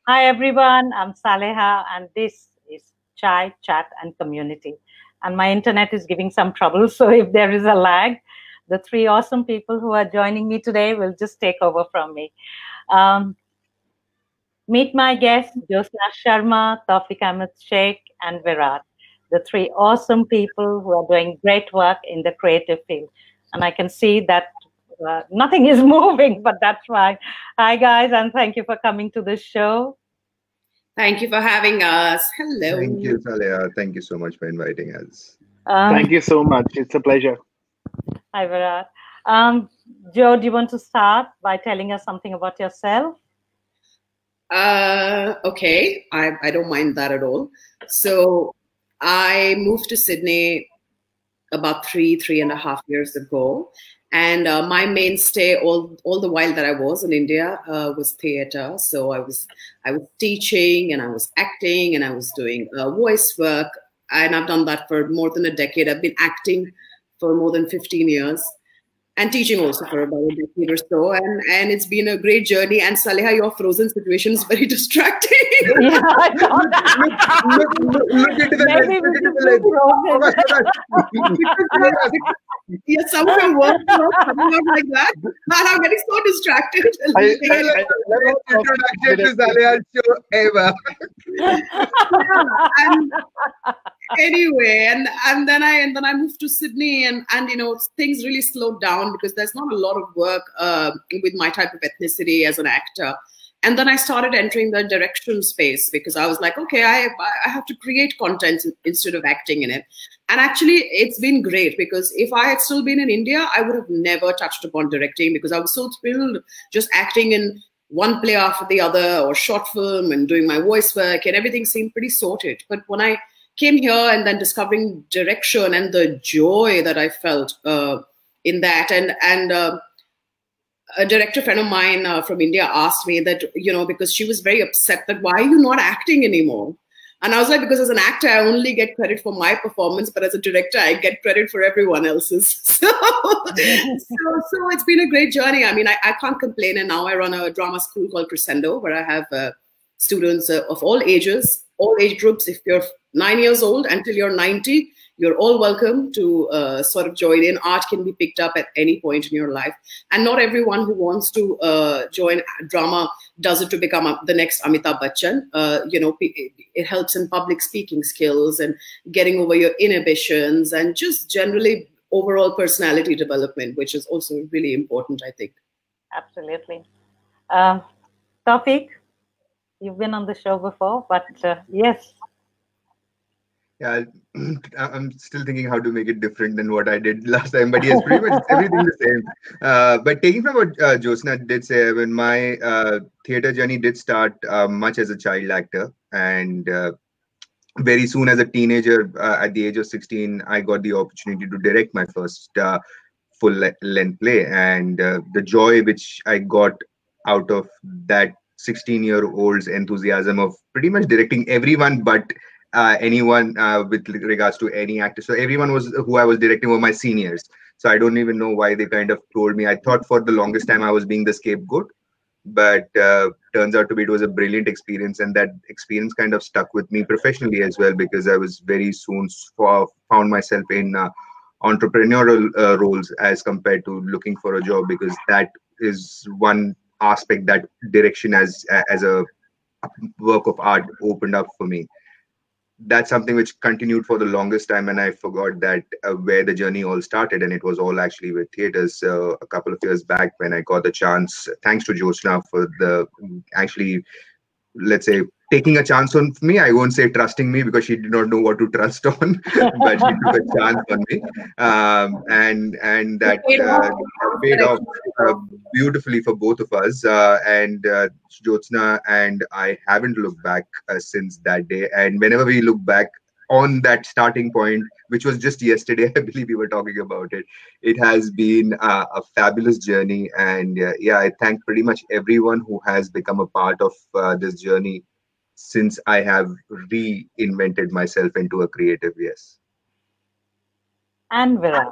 Hi everyone, I'm Saleha and this is Chai, Chat and Community. And my internet is giving some trouble, so if there is a lag, the three awesome people who are joining me today will just take over from me. Um, Meet my guests, Josna Sharma, Tawfiq Ahmed Sheikh and Virat, the three awesome people who are doing great work in the creative field. And I can see that nothing is moving, but that's fine. Hi guys, and thank you for coming to the show. Thank you for having us. Hello. Thank you, Saleha. Thank you so much for inviting us. Thank you so much. It's a pleasure. Hi, Virat. Joe, do you want to start by telling us something about yourself? Okay, I don't mind that at all. So I moved to Sydney about 3.5 years ago. And my mainstay all the while that I was in India was theater. So I was teaching and I was acting and I was doing voice work. And I've done that for more than a decade. I've been acting for more than 15 years and teaching also for about a decade or so. And it's been a great journey. And Saleha, your frozen situation is very distracting. Yeah, I know that. Look into the Yeah, some of your work coming out like that, and I'm getting so distracted. Introduction to Saleha's show ever. Anyway, and then I moved to Sydney, and things really slowed down because there's not a lot of work with my type of ethnicity as an actor. And then I started entering the direction space because I was like, okay, I have to create content instead of acting in it. And actually, it's been great because if I had still been in India, I would have never touched upon directing because I was so thrilled just acting in one play after the other or short film and doing my voice work and everything seemed pretty sorted. But when I came here and then discovering direction and the joy that I felt in that, and a director friend of mine from India asked me that, because she was very upset that why are you not acting anymore? And I was like, because as an actor, I only get credit for my performance, but as a director, I get credit for everyone else's. So it's been a great journey. I mean, I can't complain. And now I run a drama school called Crescendo, where I have students of all ages, all age groups. If you're 9 years old until you're 90, you're all welcome to sort of join in. Art can be picked up at any point in your life. And not everyone who wants to join drama does it to become the next Amitabh Bachchan. It helps in public speaking skills and getting over your inhibitions and just generally overall personality development, which is also really important, I think. Absolutely. Tawfiq, you've been on the show before, but yes. Yeah, I'm still thinking how to make it different than what I did last time. But yes, pretty much everything the same. But taking from what Josna did say, when my theater journey did start much as a child actor, and very soon as a teenager, at the age of 16, I got the opportunity to direct my first full-length play, and the joy which I got out of that 16-year-old's enthusiasm of pretty much directing everyone but anyone with regards to any actor. So everyone was who I was directing were my seniors. So I don't even know why they kind of told me. I thought for the longest time I was being the scapegoat, but turns out to be it was a brilliant experience, and that experience kind of stuck with me professionally as well because I was very soon found myself in entrepreneurial roles as compared to looking for a job, because that is one aspect that direction as a work of art opened up for me. That's something which continued for the longest time, and I forgot that where the journey all started, and it was all actually with theaters. A couple of years back when I got the chance, thanks to Josna for the actually, let's say, taking a chance on me. I won't say trusting me because she did not know what to trust on, but she took a chance on me, and that paid off beautifully for both of us. And Jyotsna and I haven't looked back since that day. And whenever we look back on that starting point, which was just yesterday, I believe we were talking about it. It has been a fabulous journey, and yeah, I thank pretty much everyone who has become a part of this journey since I have reinvented myself into a creative. Yes. And Virat.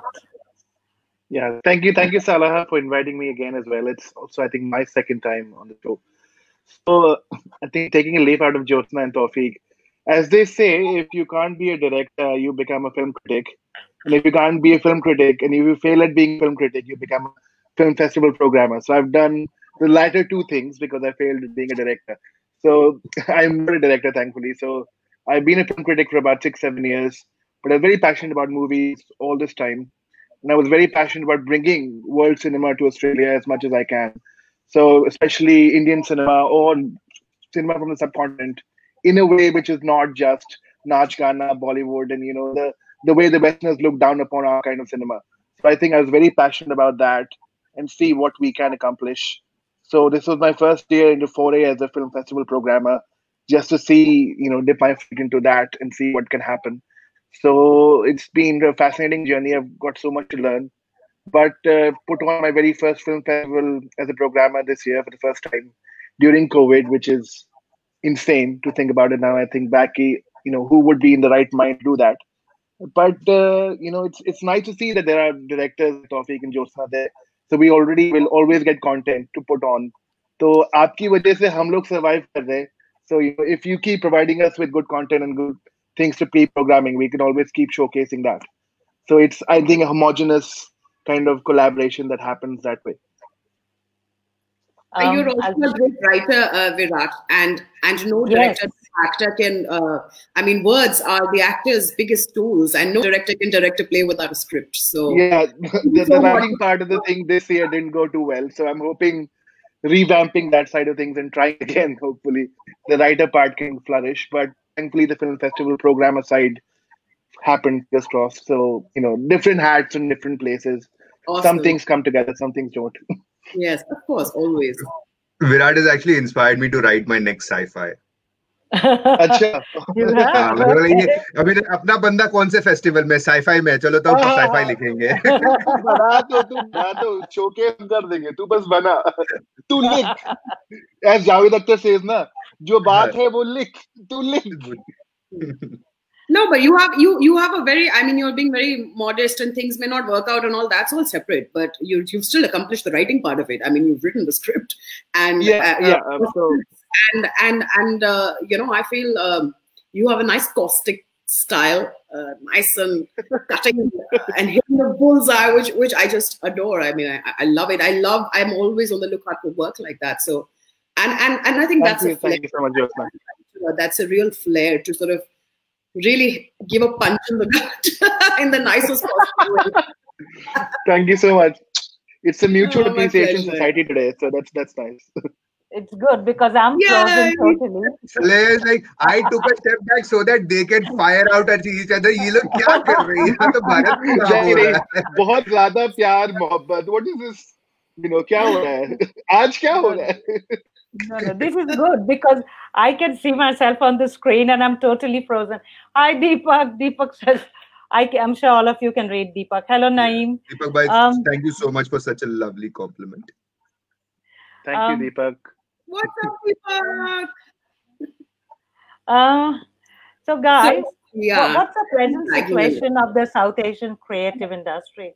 Yeah, thank you, Salaha, for inviting me again as well. It's also, I think, my second time on the show. So I think taking a leaf out of Jyotsna and Tawfiq, as they say, if you can't be a director, you become a film critic. And if you can't be a film critic, and if you fail at being a film critic, you become a film festival programmer. So I've done the latter two things because I failed at being a director. So I'm not a director, thankfully. So I've been a film critic for about 6-7 years, but I'm very passionate about movies all this time. And I was very passionate about bringing world cinema to Australia as much as I can. So especially Indian cinema or cinema from the subcontinent in a way which is not just Nach Gana, Bollywood, and the way the Westerners look down upon our kind of cinema. So I think I was very passionate about that and see what we can accomplish. So this was my first year into foray as a film festival programmer, just to see, dip my feet into that and see what can happen. So it's been a fascinating journey. I've got so much to learn. But put on my very first film festival as a programmer this year for the first time during COVID, which is insane to think about it now. I think back, who would be in the right mind to do that? But it's nice to see that there are directors, Tawfiq and Jyotsna there. So we already will always get content to put on. So आपकी वजह से हम लोग survive कर रहे. So if you keep providing us with good content and good things to pre-programming, we can always keep showcasing that. So it's, I think, a homogeneous kind of collaboration that happens that way. You're also a great writer, Virat, and no director, actor can. Words are the actor's biggest tools, and no director can direct a play without a script. So yeah, the writing part of the thing this year didn't go too well. So I'm hoping revamping that side of things and trying again. Hopefully, the writer part can flourish. But thankfully, the film festival programmer side happened, just crossed. So different hats in different places. Awesome. Some things come together, some things don't. Yes, of course, always. Virat has actually inspired me to write my next sci-fi. अच्छा अपना बंदा कौन से festival में sci-fi में चलो तो sci-fi लिखेंगे बना तो शोकेस कर देंगे तू बस बना तू लिख as जावेद अख्तर says ना जो बात है वो लिख तू लिख. No, but you have a very, you're being very modest and things may not work out and all, that's all separate, but you've still accomplished the writing part of it. You've written the script and I feel you have a nice caustic style, nice and cutting and hitting the bullseye, which I just adore. I love it. I'm always on the lookout for work like that. So, and I think thank you so much, Jyotsna. That's a real flair to sort of really give a punch in the gut in the nicest possible way. Thank you so much. It's a mutual appreciation society today, so that's nice. It's good because I'm frozen totally. It's like I took a step back so that they can fire out at each other. ये लोग क्या कर रहे हैं? यहाँ तो भारत में क्या हो रहा है? बहुत ज़्यादा प्यार मोहब्बत. What is this? क्या हो रहा है? आज क्या हो रहा है? No, this is good because I can see myself on the screen and I'm totally frozen. Hi, Deepak. Deepak says, I'm sure all of you can read Deepak. Hello, Naeem. Deepak bhai, thank you so much for such a lovely compliment. Thank you, Deepak. What's up, Deepak? So guys, what's the present situation of the South Asian creative industry?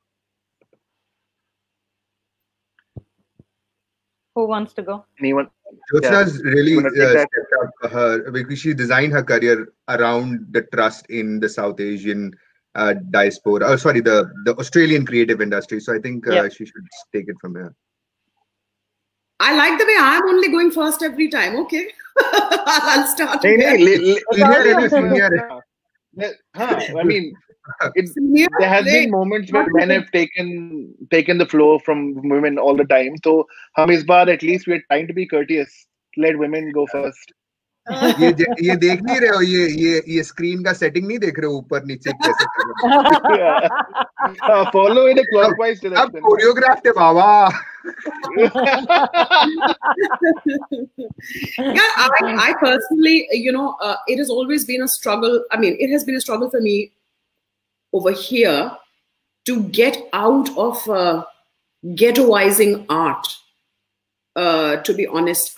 Who wants to go? Anyone? Jyotsna's really stepped up because she designed her career around the trust in the South Asian diaspora. Oh, sorry, the Australian creative industry. So I think she should take it from here. I like the way I'm only going first every time. Okay, I'll start. There has been moments where men have taken the floor from women all the time. So, हम इस बार at least we're trying to be courteous. Let women go first. ये देख नहीं रहे हो ये screen का setting नहीं देख रहे हो ऊपर नीचे कैसे follow in a clockwise direction. अब कोरियोग्राफ है बाबा. I personally, it has always been a struggle. It has been a struggle for me over here to get out of ghettoizing art. To be honest,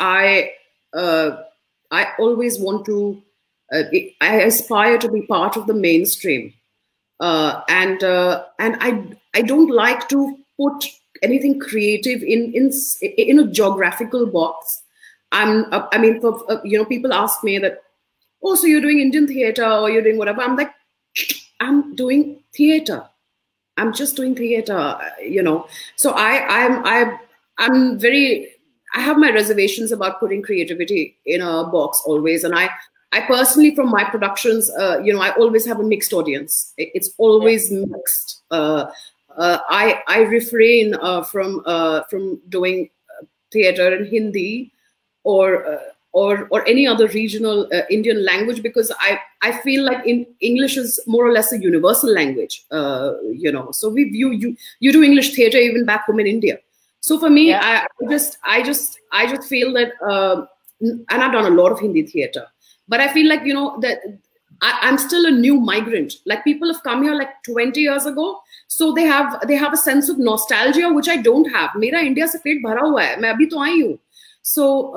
I always want to, I aspire to be part of the mainstream. And I don't like to put anything creative in a geographical box. I mean, for, people ask me that, oh, so you're doing Indian theater or you're doing whatever. I'm like, I'm doing theater. I'm just doing theater, So I'm very, I have my reservations about putting creativity in a box always. And I personally, from my productions, I always have a mixed audience. It's always mixed. I refrain from doing theater in Hindi or any other regional Indian language, because I feel like English is more or less a universal language, So you do English theater even back home in India. So for me, I just feel that, and I've done a lot of Hindi theater, but I feel like that I'm still a new migrant. Like, people have come here like 20 years ago, so they have a sense of nostalgia which I don't have. Mera India se पेट भरा हुआ है, मैं अभी तो आई हूँ. So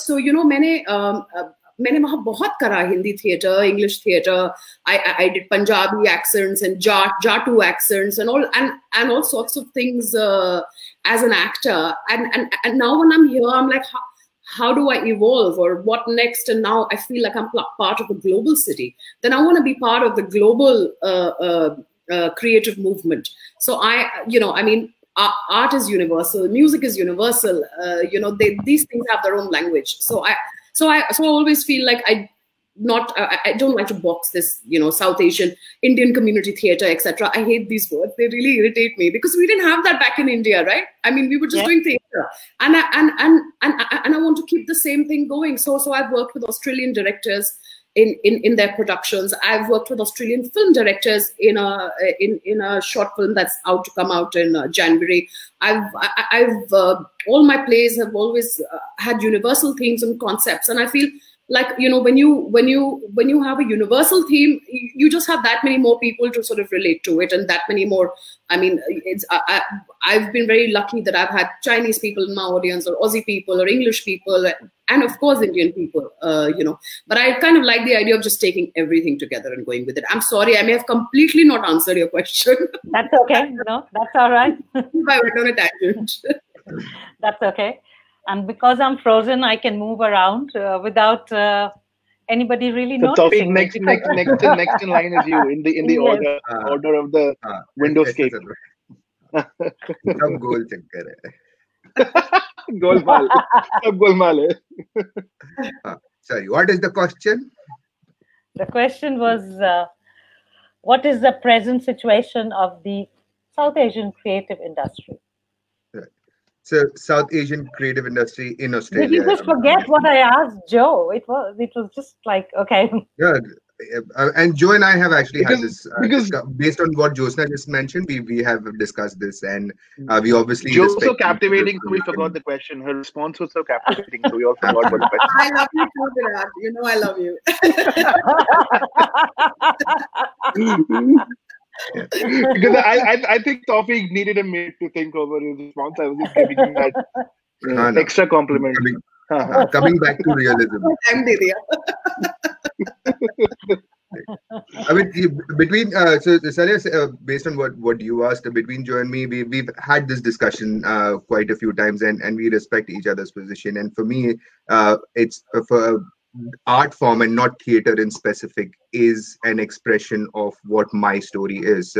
मैंने वहाँ बहुत करा Hindi theater, English theater. I did Punjabi accents and Jatu accents and all sorts of things as an actor. And now when I'm here, I'm like, how do I evolve, or what next? And now I feel like I'm part of a global city. Then I want to be part of the global creative movement. So art is universal, music is universal. These things have their own language. So I always feel like I don't like to box this, South Asian, Indian community theater, etc. I hate these words. They really irritate me, because we didn't have that back in India, right? I mean, we were just doing theater, and I want to keep the same thing going. So I've worked with Australian directors in their productions. I've worked with Australian film directors in a short film that's out to come out in January. I've all my plays have always had universal themes and concepts, and I feel like, when you have a universal theme, you just have that many more people to sort of relate to it, and that many more. I mean, I've been very lucky that I've had Chinese people in my audience, or Aussie people, or English people, and of course Indian people. But I kind of like the idea of just taking everything together and going with it. I'm sorry, I may have completely not answered your question. That's okay. No, that's all right. I went on a tangent. That's okay. And because I'm frozen, I can move around without anybody really noticing. Next in line is you in the Yes. order of the windowscape. सब गोल चक्कर है. गोलमाल, सब गोलमाल है. Sorry, what is the question? The question was, what is the present situation of the South Asian creative industry? So, South Asian creative industry in Australia. Did you just forget what I asked Joe? It was just like, okay. Yeah, and Joe and I have actually had this based on what Jyotsna just mentioned. We have discussed this, and we obviously. Joe was so captivating, so we forgot the question. Her response was so captivating, so we all forgot what the question. I love you too, Virat. You know I love you. Yeah. Because I think Tawfiq needed a minute to think over his response. I was just giving him that extra compliment. Coming back to realism. I mean, between so Salih, based on what you asked, between Joe and me, we've had this discussion quite a few times, and we respect each other's position. And for me, it's for art form and not theater in specific is an expression of what my story is.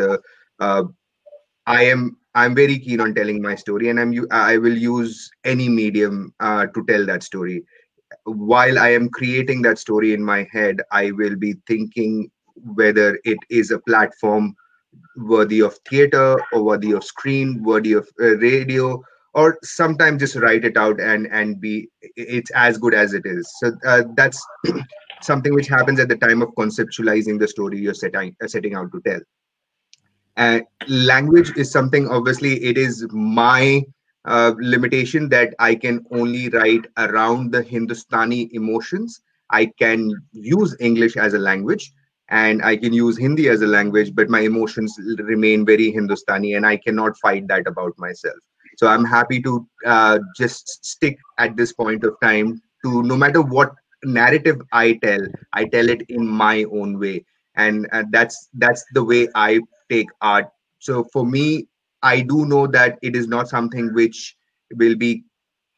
I'm very keen on telling my story, and I will use any medium to tell that story. While I am creating that story in my head, I will be thinking whether it is a platform worthy of theater or worthy of screen, worthy of radio, or sometimes just write it out and it's as good as it is. So that's something which happens at the time of conceptualizing the story you're setting out to tell. Language is something, obviously, it is my limitation that I can only write around the Hindustani emotions. I can use English as a language, and I can use Hindi as a language, but my emotions remain very Hindustani, and I cannot fight that about myself. So I'm happy to just stick at this point of time to, no matter what narrative I tell it in my own way, and that's the way I take art. So for me, I do know that it is not something which will be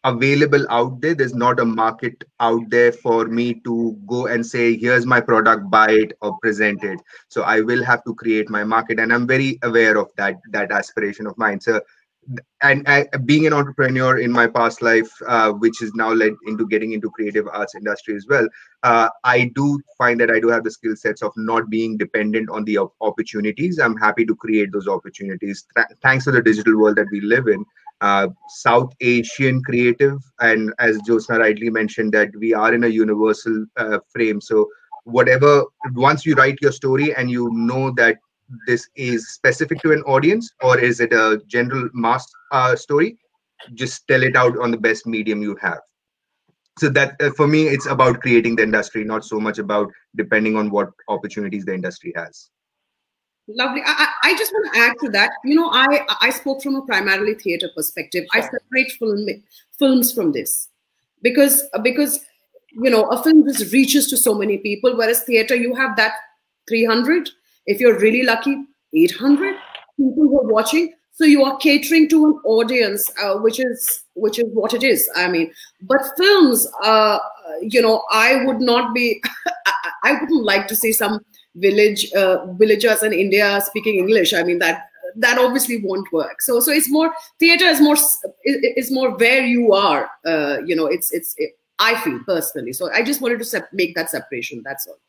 available out there. There's not a market out there for me to go and say, here's my product, buy it or present it. So I will have to create my market, and I'm very aware of that aspiration of mine. So, and being an entrepreneur in my past life, which is now led into getting into creative arts industry as well, I do find that I do have the skill sets of not being dependent on the opportunities. I'm happy to create those opportunities thanks to the digital world that we live in. South Asian creative, and as Jyotsna rightly mentioned, that we are in a universal frame. So whatever, once you write your story and you know that this is specific to an audience or is it a general mass story, just tell it out on the best medium you have. So that for me, it's about creating the industry, not so much about depending on what opportunities the industry has. Lovely. I just want to add to that. I spoke from a primarily theater perspective. Sure. I separate films from this because a film just reaches to so many people, whereas theater, you have that 300, if you're really lucky, 800 people who are watching. So you are catering to an audience, which is what it is. I mean, but films, I would not be. I wouldn't like to see some villagers in India speaking English. I mean, that obviously won't work. So it's more, theater is more where you are. I feel personally. So I just wanted to make that separation. That's all.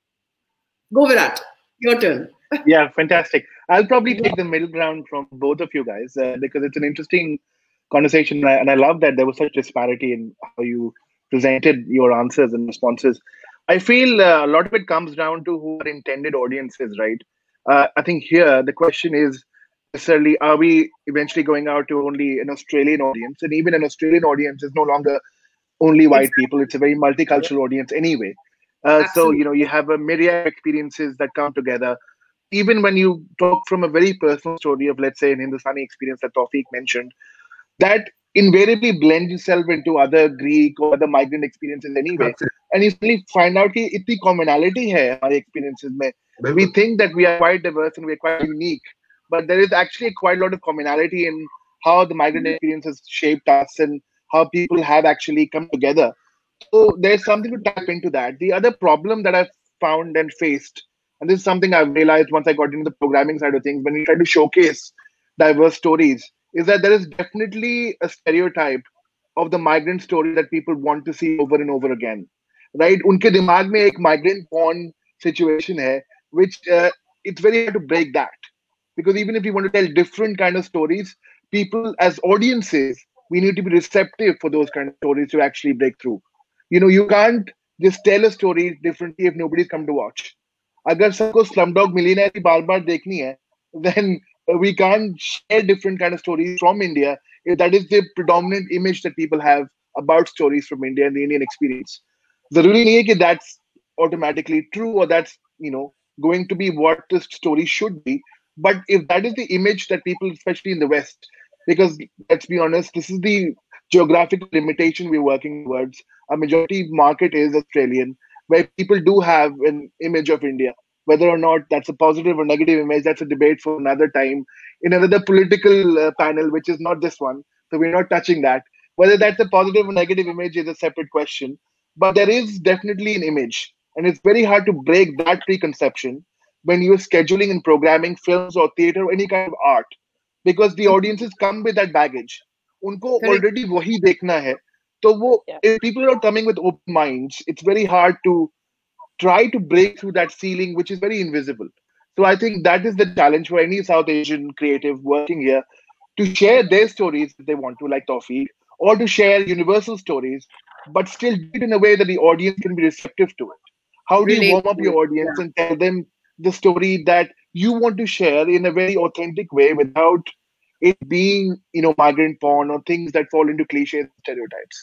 Go Virat, your turn. Yeah, fantastic. I'll probably take the middle ground from both of you guys because it's an interesting conversation, and I love that there was such disparity in how you presented your answers and responses. I feel a lot of it comes down to who our intended audience is, right? I think here the question is necessarily, are we eventually going out to only an Australian audience? And even an Australian audience is no longer only white people. It's a very multicultural audience anyway. So, you have a myriad of experiences that come together. Even when you talk from a very personal story of, let's say, an Hindustani experience that Tawfiq mentioned, that invariably blends itself into other Greek or other migrant experiences anyway. And you suddenly find out that itni commonality hai our experiences mein. We think that we are quite diverse and we are quite unique, but there is actually quite a lot of commonality in how the migrant experiences shaped us and how people have actually come together. So there's something to tap into that. The other problem that I've found and faced, and this is something I've realized once I got into the programming side of things, when we try to showcase diverse stories, is that there is definitely a stereotype of the migrant story that people want to see over and over again, right? Unke dimag mein ek migrant porn situation hai, which it's very hard to break that. Because even if you want to tell different kind of stories, people as audiences, we need to be receptive for those kind of stories to actually break through. You can't just tell a story differently if nobody's come to watch. Agar sabko Slumdog Millionaire ki baar dekhni hai, then we can't share different kind of stories from India if that is the predominant image that people have about stories from India and the Indian experience. Zaruri nahi hai ki that's automatically true or that's going to be what the story should be. But if that is the image that people, especially in the West, because let's be honest, this is the geographical limitation we're working towards. A majority market is Australian, where people do have an image of India. Whether or not that's a positive or negative image, that's a debate for another time in another political panel, which is not this one. So we're not touching that. Whether that's a positive or negative image is a separate question. But there is definitely an image. And it's very hard to break that preconception when you're scheduling and programming films or theater or any kind of art. Because the audiences come with that baggage. Unko already wahi dekhna hai. So if people are coming with open minds, it's very hard to try to break through that ceiling, which is very invisible. So I think that is the challenge for any South Asian creative working here, to share their stories if they want to, like Tawfiq, or to share universal stories, but still do it in a way that the audience can be receptive to it. How do you warm up your audience and tell them the story that you want to share in a very authentic way without it being, migrant porn or things that fall into cliches and stereotypes?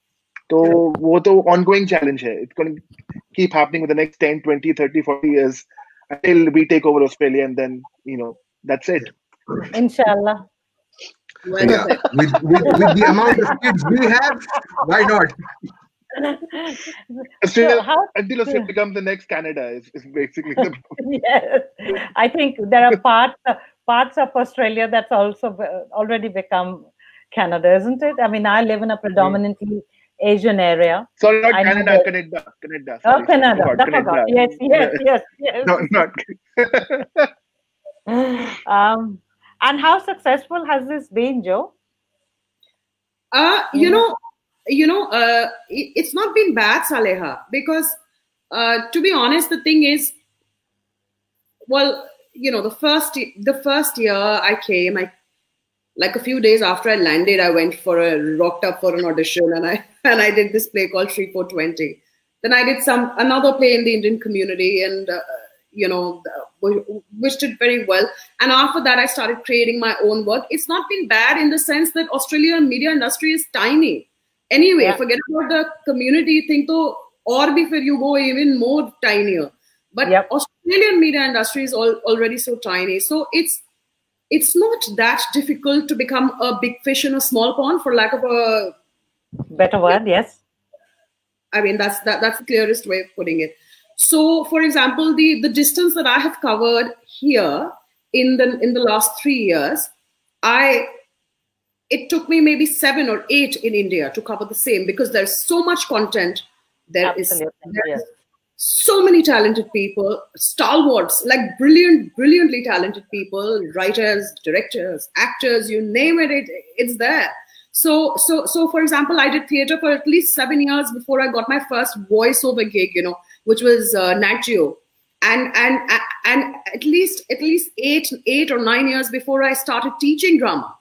So, it's an ongoing challenge hai. It's going to keep happening for the next 10, 20, 30, 40 years until we take over Australia, and then, that's it. Inshallah. Yeah, with the amount of kids we have, why not? Until Australia becomes the next Canada is basically the problem. Yes. I think there are parts of Australia that's also already become Canada, isn't it? I mean, I live in a predominantly Asian area. Sorry, not I know Canada, that- Canada. Oh, Sorry, Canada. forgot, I Canada. forgot. Yes. Not. And how successful has this been, Joe? It's not been bad, Saleha, because to be honest, the thing is, well, the first year I came, like a few days after I landed, I rocked up for an audition, and I did this play called Sri 420. Then I did another play in the Indian community, and which did very well. And after that, I started creating my own work. It's not been bad in the sense that Australian media industry is tiny. Anyway, Yeah. Forget about the community thing, or before you go even more tinier. But Yep. Australian media industry is already so tiny. So it's not that difficult to become a big fish in a small pond, for lack of a Better word, yes. I mean, that's the clearest way of putting it. So, for example, the distance that I have covered here in the last 3 years, it took me maybe 7 or 8 in India to cover the same, because there's so much content. There is Yes. so many talented people, stalwarts, like brilliantly talented people, writers, directors, actors, you name it, it's there. So for example, I did theater for at least 7 years before I got my first voiceover gig, which was Nat Geo, and at least 8 or 9 years before I started teaching drama.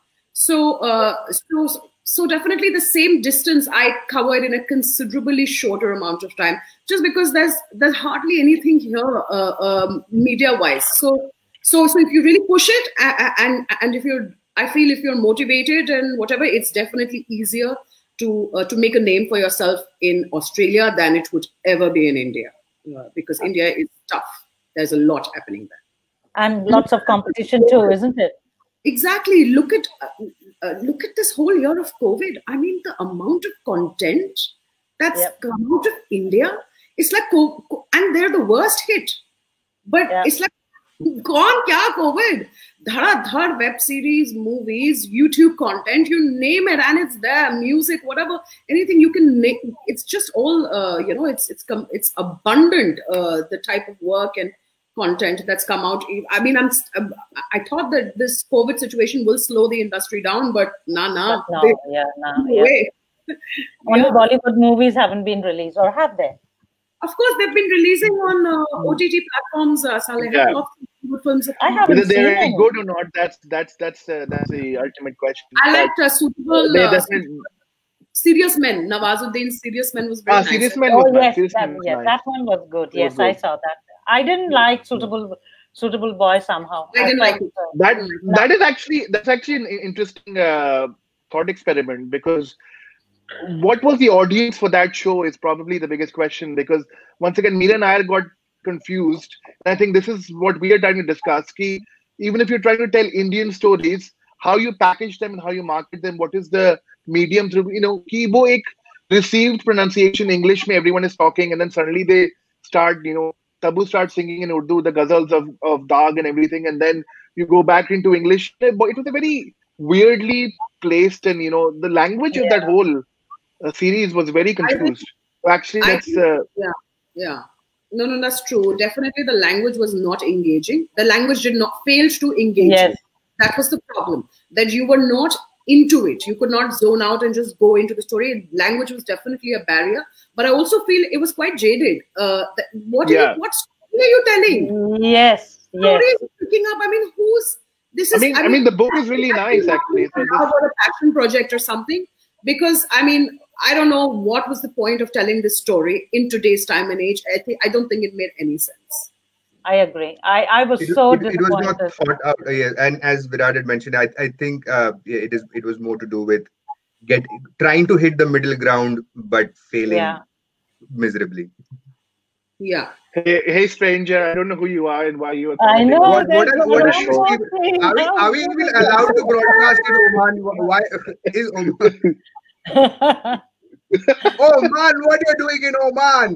So definitely the same distance I covered in a considerably shorter amount of time, just because there's hardly anything here media wise. So if you really push it, and I feel if you're motivated and whatever, it's definitely easier to make a name for yourself in Australia than it would ever be in India, because India is tough. There's a lot happening there, And lots of competition too, isn't it? Exactly. Look at this whole year of COVID. I mean, the amount of content that's come out of India, it's like, and they're the worst hit. But it's like, gone kya COVID? Dhad web series, movies, YouTube content, you name it, and it's there. Music, whatever, anything you can make. It's just all, it's abundant. The type of work and content that's come out. I mean, I thought that this COVID situation will slow the industry down, but nah. Only Bollywood movies haven't been released, or have they? Of course, they've been releasing on OTT platforms. Saleh, lots of good films. I haven't Whether they're seen good or not, that's the ultimate question. I liked Suitable. Serious Men. Nawazuddin's Serious Men was very nice. Serious Men was nice. That one was good. Yes, I saw that. I didn't like Suitable Boy somehow. I didn't like it. That's actually an interesting thought experiment, because what was the audience for that show is probably the biggest question, because once again, Meera and I got confused. And I think this is what we are trying to discuss. Ki, even if you're trying to tell Indian stories, how you package them and how you market them, what is the medium through, ki wo ek received pronunciation English mein everyone is talking, and then suddenly they start, Tabu starts singing in Urdu, the ghazals of Daag and everything, and then you go back into English. It was a very weirdly placed, and the language of that whole series was very confused. Actually, that's No, that's true. Definitely, the language was not engaging. The language failed to engage. Yes. That was the problem. That you were not into it. You could not zone out and just go into the story. Language was definitely a barrier. But I also feel it was quite jaded. What story are you telling? Yes. Story is picking up. I mean, I mean, the book is really nice, actually. So about a passion project or something. Because, I mean, I don't know what was the point of telling this story in today's time and age. I don't think it made any sense. I agree. I was so disappointed. It was not thought out. And as Virat had mentioned, I think it was more to do with trying to hit the middle ground, but failing miserably. Yeah. Hey, stranger, I don't know who you are and why you are. I know. Are we even allowed to broadcast in Oman? Why is Oman? Oman, what you're doing in Oman?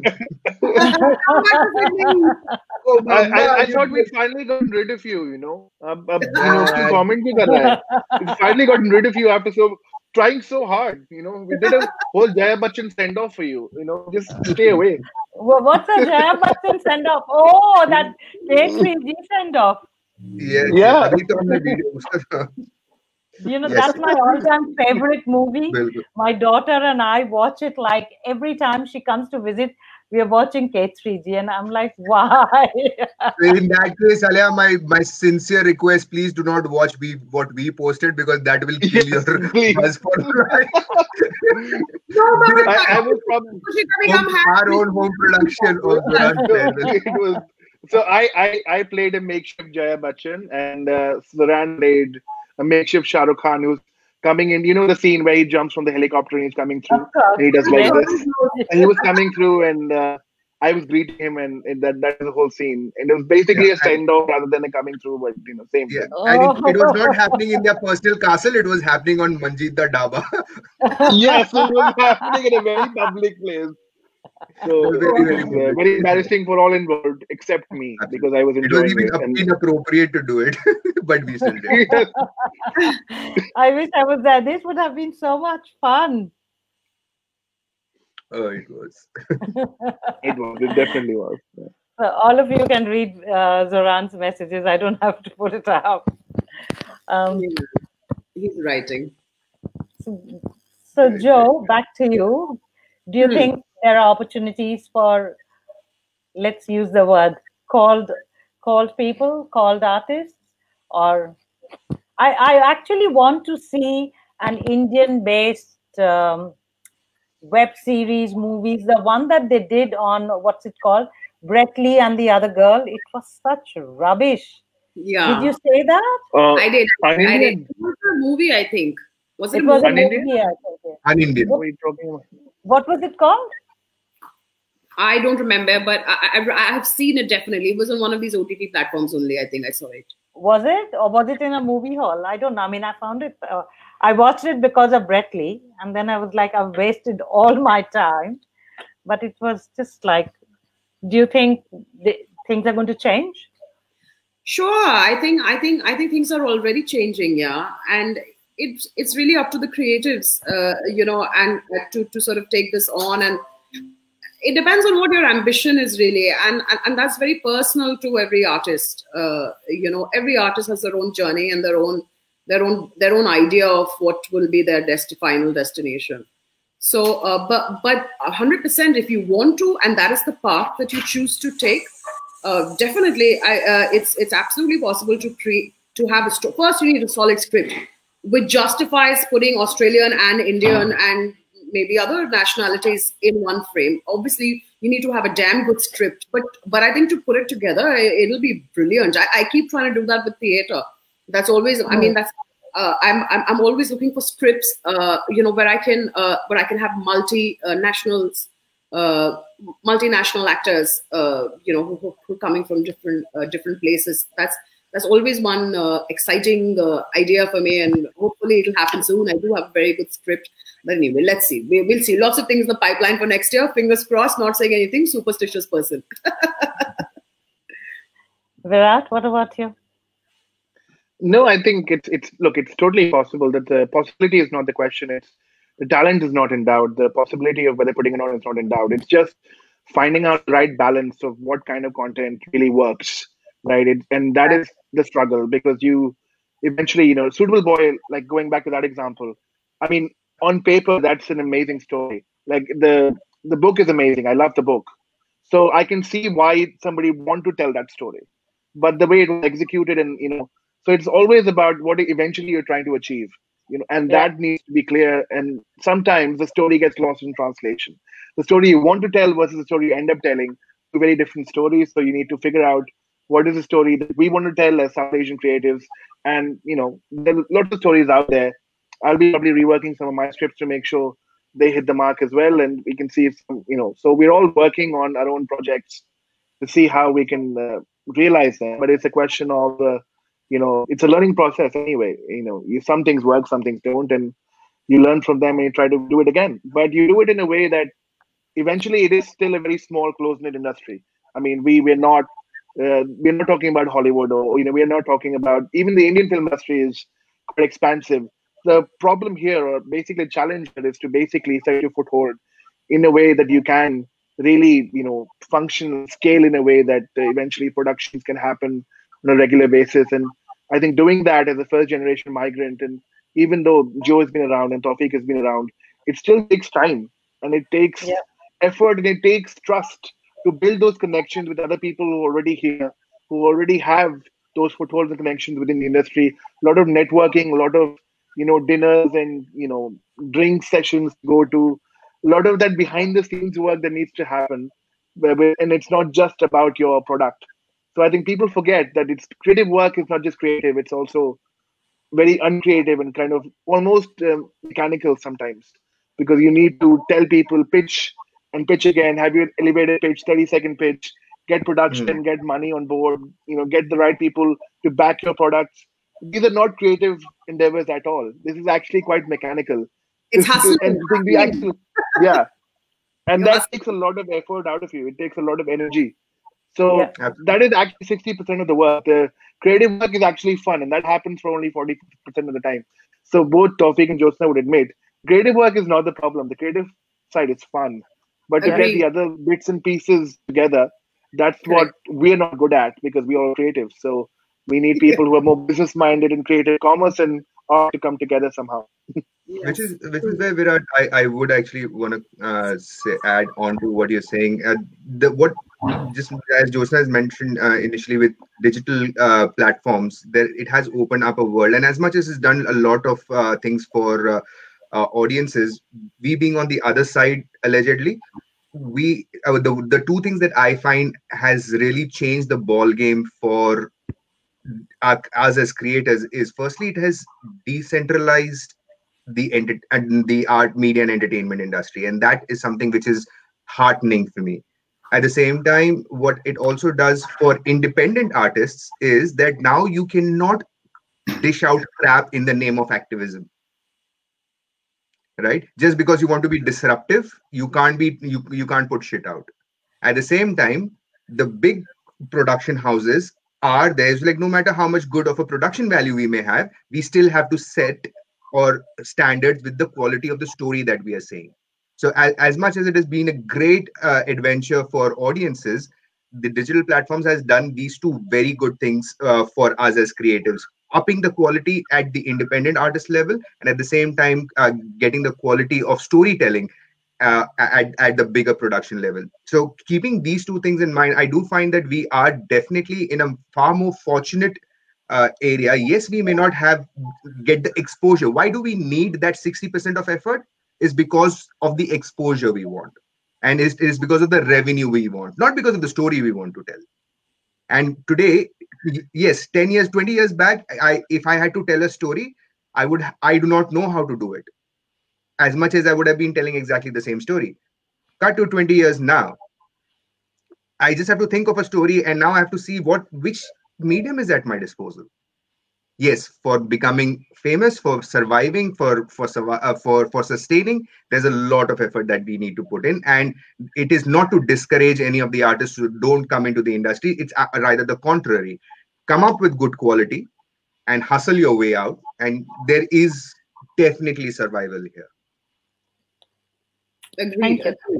I thought we finally got rid of you. Comment bhi kar raha hai. We finally gotten rid of you after so. trying so hard. We did a whole Jaya Bachchan send off for you. Just stay away. What's a Jaya Bachchan send off? Oh, that K3G send off. Yes, Yeah. अभी तो हमने video उसका था. Yes. That's my all-time favorite movie. बिल्कुल. My daughter and I watch it like every time she comes to visit. We are watching K3G, and I'm like, why? In that case, Alia, my sincere request: please do not watch what we posted, because that will kill your buzz for life. No, but I was probably our own home production of Zoran Farewell. it was. So I played a makeshift Jaya Bachchan, and Zoran played a makeshift Shah Rukh Khan, who's coming in. You know the scene where he jumps from the helicopter and he's coming through, and he does like this. And he was coming through, and I was greeting him, and that is the whole scene. And it was basically a send-off rather than a coming through, but same. Yeah, and it was not happening in their personal castle. It was happening on Manjeet the Dhaba. Yes, it was happening in a very public place. So very embarrassing for all involved except me, because I was enjoying it. Was even inappropriate to do it, but we still did. I wish I was there. This would have been so much fun. Oh, it was. It was. It definitely was. Yeah. So all of you can read Zoran's messages. I don't have to put it up. He's writing. So Joe, back to you. Do you think there are opportunities for, let's use the word, called people, called artists? Or I actually want to see an Indian-based web series, movies. The one that they did on, what's it called? Brett Lee and the other girl. It was such rubbish. Yeah. Did you say that? I did. I did. Un-Indian? It was a movie, I think. Was it a was movie? a Un-Indian? movie, I think. Un-Indian. What are you talking about? What was it called? I don't remember, but I have seen it definitely. It was on one of these OTT platforms only. I think I saw it. Was it, or was it in a movie hall? I don't know. I mean, I found it. I watched it because of Brett Lee, and then I was like, I've wasted all my time. But it was just like, do you think things are going to change? Sure, I think things are already changing. Yeah, and it's really up to the creatives, and to sort of take this on. And it depends on what your ambition is really, and that's very personal to every artist. Every artist has their own journey and their own idea of what will be their final destination. So, but 100%, if you want to, and that is the path that you choose to take, definitely, it's absolutely possible to have a first. You need a solid script which justifies putting Australian and Indian and maybe other nationalities in one frame. Obviously, you need to have a damn good script, but I think to put it together, it'll be brilliant. I keep trying to do that with theater. That's always. I mean, that's. I'm always looking for scripts, where I can have multinational actors, who are coming from different places. That's always one exciting idea for me, and hopefully it'll happen soon. I do have a very good script, but anyway, let's see. We'll see. Lots of things in the pipeline for next year. Fingers crossed. Not saying anything. Superstitious person. Virat, what about you? No, I think it's totally possible. That the possibility is not the question. It's the talent is not in doubt. The possibility of whether putting it on is not in doubt. It's just finding out the right balance of what kind of content really works, right? And that is the struggle, because you eventually, Suitable Boy, like going back to that example, I mean, on paper, that's an amazing story. Like the book is amazing. I love the book. So I can see why somebody want to tell that story. But the way it was executed and, so it's always about what eventually you're trying to achieve, and that needs to be clear. And sometimes the story gets lost in translation. The story you want to tell versus the story you end up telling, two very different stories. So you need to figure out what is the story that we want to tell as South Asian creatives. And, there are lots of stories out there. I'll be probably reworking some of my scripts to make sure they hit the mark as well. And we can see, so we're all working on our own projects to see how we can realize them. But it's a question of, it's a learning process anyway. Some things work, some things don't, and you learn from them and you try to do it again. But you do it in a way that eventually it is still a very small, close-knit industry. I mean, we're not talking about Hollywood, or we're not talking about, even the Indian film industry is quite expansive. the problem here, or basically challenge here, is to basically set your foothold in a way that you can really, function, scale in a way that eventually productions can happen on a regular basis. And I think doing that as a first generation migrant, and even though Joe has been around and Tawfiq has been around, it still takes time, and it takes effort, and it takes trust to build those connections with other people who are already here, who already have those footholds and connections within the industry. A lot of networking, a lot of dinners and drink sessions to go to, a lot of that behind the scenes work that needs to happen, and it's not just about your product. So I think people forget that it's creative work is not just creative; it's also very uncreative and kind of almost mechanical sometimes, because you need to tell people, pitch and pitch again, have your elevator pitch, 30-second pitch, get production, get money on board, get the right people to back your products. These are not creative endeavors at all. This is actually quite mechanical. It's hustling. Yeah. And that takes a lot of effort out of you. It takes a lot of energy. So that is actually 60% of the work. The creative work is actually fun, and that happens for only 40% of the time. So both Tawfiq and Jyotsna would admit, creative work is not the problem. The creative side is fun. But to get the other bits and pieces together, that's what we're not good at, because we are all creative. So we need people who are more business-minded and creative commerce and art to come together somehow. Which is where, Virat, I would actually want to add on to what you're saying. Just as Jyotsna has mentioned initially, with digital platforms, it has opened up a world. And as much as it's done a lot of things for audiences, we being on the other side, allegedly, the two things that I find has really changed the ball game for us as creators is, firstly, it has decentralized the art, media, and entertainment industry, and that is something which is heartening for me. At the same time, what it also does for independent artists is that now you cannot dish out crap in the name of activism, right? Just because you want to be disruptive, you can't put shit out. At the same time, the big production houses there's like, no matter how much good of a production value we may have, we still have to set or standards with the quality of the story that we are saying. So as much as it has been a great adventure for audiences, the digital platforms has done these two very good things for us as creatives, upping the quality at the independent artist level, and at the same time getting the quality of storytelling at the bigger production level. So keeping these two things in mind, I do find that we are definitely in a far more fortunate area. Yes, we may not get the exposure. Why do we need that 60% of effort? Is because of the exposure we want, and it is because of the revenue we want, not because of the story we want to tell. And today, yes, 10 years, 20 years back, if I had to tell a story, I do not know how to do it, as much as I would have been telling exactly the same story. Cut to 20 years now, I just have to think of a story, and now I have to see which medium is at my disposal. Yes, for becoming famous, for surviving, for sustaining, there's a lot of effort that we need to put in, and it is not to discourage any of the artists who don't come into the industry. It's rather the contrary. Come up with good quality and hustle your way out, and there is definitely survival here. Agreed.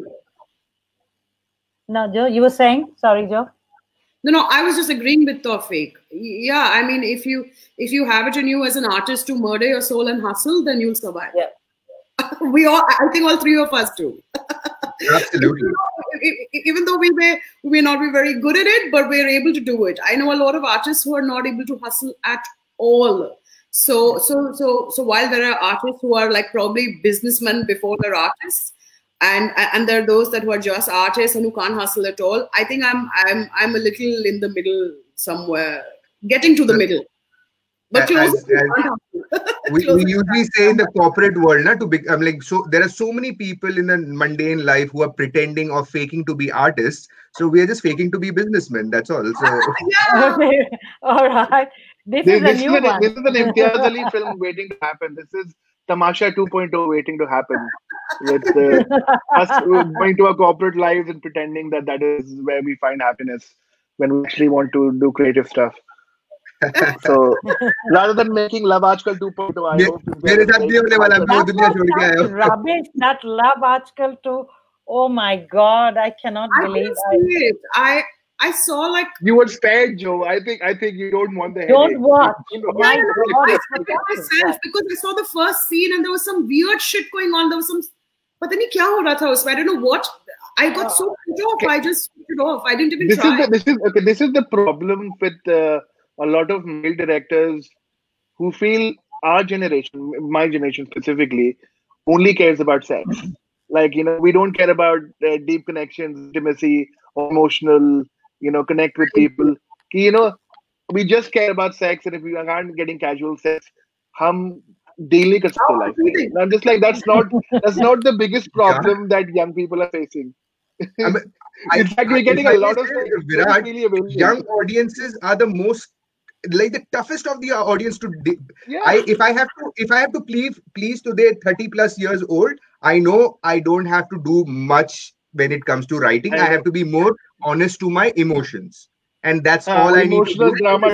No, Joe, you were saying? Sorry, Joe. No, I was just agreeing with Tawfiq. Yeah, I mean, if you have it in you as an artist to murder your soul and hustle, then you'll survive. Yeah. I think all three of us do. Absolutely. Even though we may not be very good at it, but we're able to do it. I know a lot of artists who are not able to hustle at all. So while there are artists who are like probably businessmen before they're artists, and there are those that who are just artists and who can't hustle at all. I think I'm a little in the middle somewhere, getting to the middle. But we usually say in the corporate world, so there are so many people in the mundane life who are pretending or faking to be artists. So we are just faking to be businessmen. That's all. So okay, all right. This is a new one. This is an Imtiaz Ali film waiting to happen. This is Tamasha 2.0 waiting to happen, with us going to our corporate lives and pretending that is where we find happiness when we actually want to do creative stuff. So rather than making Love Aajkal 2.0, I hope मेरे साथ भी होने वाला, मैं दुनिया छोड़ के आया हूँ. Rubbish, that Love Aajkal too. Oh my God, I cannot believe it. I saw like you were spared, Joe. I think you don't want the don't headache. watch. My God, I forget myself because I saw the first scene and there was some weird shit going on. There was some, pata nahi kya ho raha tha usme. I don't know what. I got so put off. I just switched it off. I didn't even try. This is the problem with a lot of male directors who feel our generation, my generation specifically, only cares about sex. Like, you know, we don't care about deep connections, intimacy, or emotional, you know, connect with people. You know, we just care about sex, and if we aren't getting casual sex, hum deal nahi kar sakte life. And I'm just like, that's not the biggest problem that young people are facing. In fact, we're getting a lot of Virat, young audiences are the most, like, the toughest of the audience to if I have to please today 30 plus years old, I know I don't have to do much when it comes to writing. I have to be more honest to my emotions, and that's all I need to do. Drama,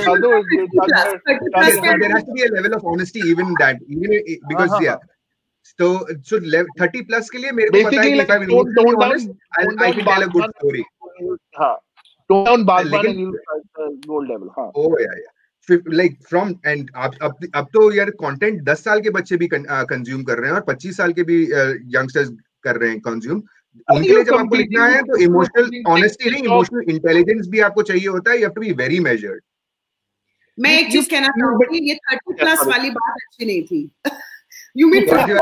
there has to be a level of honesty even because so 30 plus के लिए मेरे को पता है कि if I'm emotionally honest, I can tell a good story. Tone down Bagban and you'll find the gold level. Oh yeah. Like from and अब तो यार कंटेंट 10 साल के बच्चे भी कंज्यूम कर रहे हैं और 25 साल के भी यंगस्टर्स कर रहे हैं कंज्यूम. उनके लिए जब आपको लिखना है तो इमोशनल ऑनेस्टी नहीं, इमोशनल इंटेलिजेंस भी आपको चाहिए होता है. You have to be very measured. मैं एक चीज कहना चाहूंगी, ये 30 प्लस वाली बात अच्छी नहीं थी. You mean you mean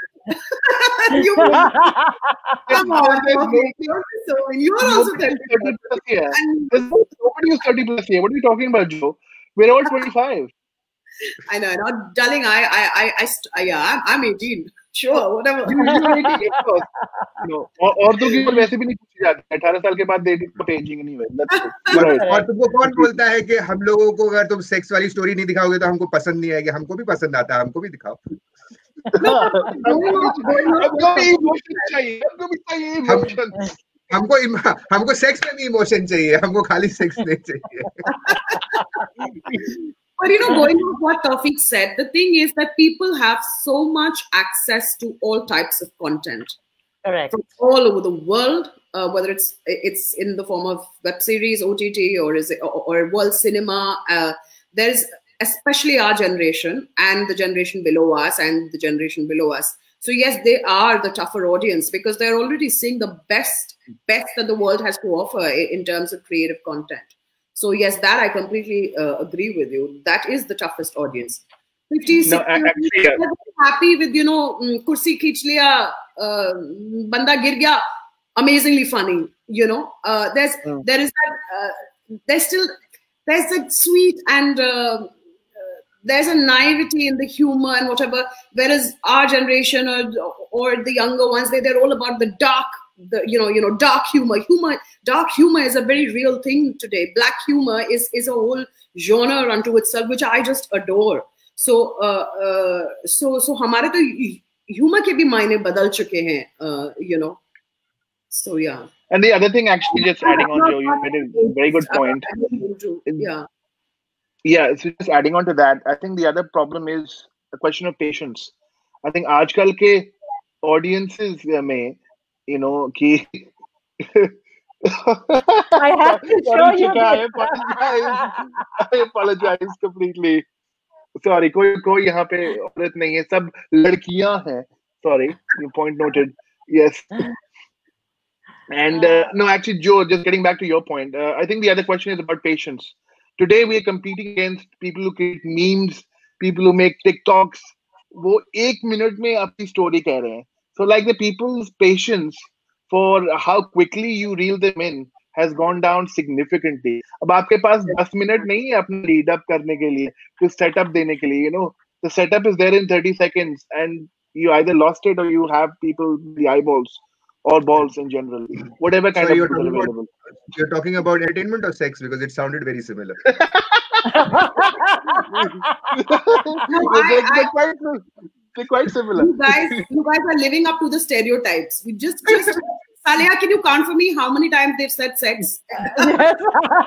come on, you're also 30 plus here. Nobody is 30 plus here. What are you talking about, Joe? We're all 25. I know, darling. I'm 18. Sure, whatever. No, औरतों की उम्र वैसे भी नहीं पूछी जाती. 18 साल के बाद dating not aging anyway. और तुमको कौन बोलता है कि हम लोगों को अगर तुम सेक्स वाली स्टोरी नहीं दिखाओगे तो हमको पसंद नहीं आएगी? हमको भी पसंद आता है, हमको भी दिखाओ. हमको सेक्स में भी इमोशन चाहिए, हमको खाली सेक्स नहीं चाहिए. But you know, going on what Tawfiq said, the thing is that people have so much access to all types of content. Correct. From all over the world, whether it's in the form of web series, OTT, or world cinema. There's especially our generation and the generation below us and the generation below us. So yes, they are the tougher audience because they're already seeing the best that the world has to offer in terms of creative content. So yes, that I completely agree with you. That is the toughest audience. 50, 60, I'm happy with, you know, kursi khich liya, banda gir gaya, amazingly funny. You know, there's that sweet and there's a naivety in the humor and whatever. Whereas our generation or the younger ones, they're all about the dark. Dark humor. Dark humor is a very real thing today. Black humor is a whole genre unto itself, which I just adore. So हमारे तो humor के भी मायने बदल चुके हैं, you know. So yeah. And the other thing, actually, just adding on, Joe, you made a very good point. Yeah. So just adding on to that, I think the other problem is the question of patience. I think आजकल के audiences में, you know, कि I have to show you. I apologize completely. Sorry, कोई यहाँ पे औरत नहीं है, सब लड़कियां हैं. Sorry, your point noted. Yes. And no, actually, Joe, just getting back to your point, I think the other question is about patience. Today, we are competing against people who create memes, people who make TikToks. वो 1 minute में अपनी story कह रहे हैं. So, like, the people's patience for how quickly you reel them in has gone down significantly. अब आपके पास 10 minute नहीं है अपना lead up करने के लिए, कुछ setup देने के लिए. You know, the setup is there in 30 seconds, and you either lost it or you have people the eyeballs or balls in general, whatever kind of available. You're talking about entertainment or sex, because it sounded very similar. They're quite similar. You guys are living up to the stereotypes. We just Saleha, can you count for me how many times they've said sex? Yes.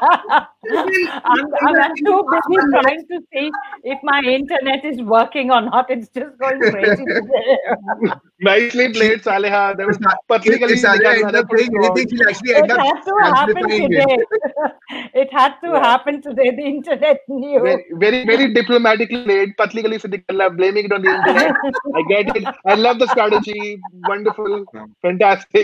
I'm too busy trying to see if my internet is working or not. It's just going crazy today. Nicely played, Saleha. There was particularly if Saleha ends up saying anything, she'll actually end It up had to happen amplifying today. it. It had to happen today. The internet knew. Very diplomatically played. Patli gali se nikalna, blaming it on the internet. I get it. I love the strategy. Wonderful, fantastic.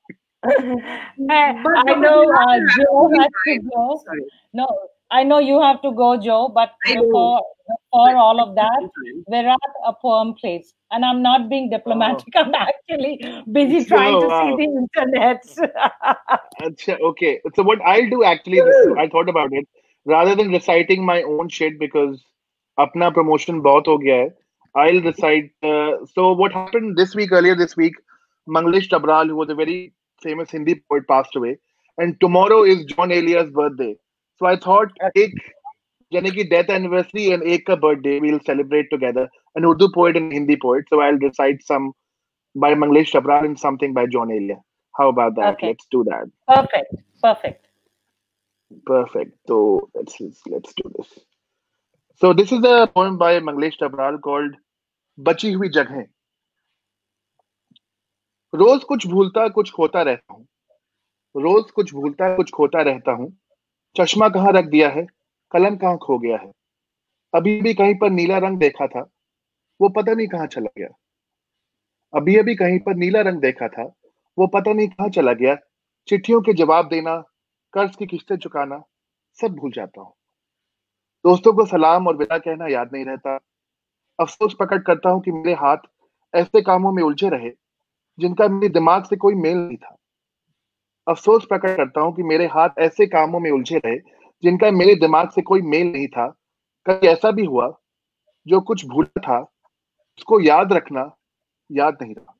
I know Joe has to go. Sorry. No, I know you have to go, Joe. But before all of that, Virat, a poem, please. And I'm not being diplomatic. I'm actually busy trying to see the internet. Okay. So what I'll do actually, I thought about it. Rather than reciting my own shit because apna promotion bahut ho gaya hai, I'll recite. So what happened earlier this week, Manglish Tabral, who was a very famous Hindi poet, passed away. And tomorrow is John Elia's birthday. So I thought, ek jane ki death anniversary and ek ka birthday, we'll celebrate together. An Urdu poet and Hindi poet. So I'll recite some by Manglish Tabral and something by John Elia. How about that? Okay. Let's do that. Perfect. So let's do this. So this is a poem by Manglish Tabral called Bachi Hui Jaghein. रोज कुछ भूलता कुछ खोता रहता हूँ, रोज कुछ भूलता कुछ खोता रहता हूँ, चश्मा कहाँ रख दिया है, कलम कहाँ खो गया है, अभी भी कहीं पर नीला रंग देखा था, वो पता नहीं कहाँ चला गया, अभी अभी कहीं पर नीला रंग देखा था, वो पता नहीं कहाँ चला गया, चिट्ठियों के जवाब देना, कर्ज की किस्तें चुकाना, सब भूल जाता हूँ, दोस्तों को सलाम और विदा कहना याद नहीं रहता, अफसोस प्रकट करता हूँ कि मेरे हाथ ऐसे कामों में उलझे रहे जिनका मेरे दिमाग से कोई मेल नहीं था, अफसोस प्रकट करता हूँ कि मेरे हाथ ऐसे कामों में उलझे रहे जिनका मेरे दिमाग से कोई मेल नहीं था, कभी ऐसा भी हुआ जो कुछ भूला था उसको याद रखना याद नहीं रहा।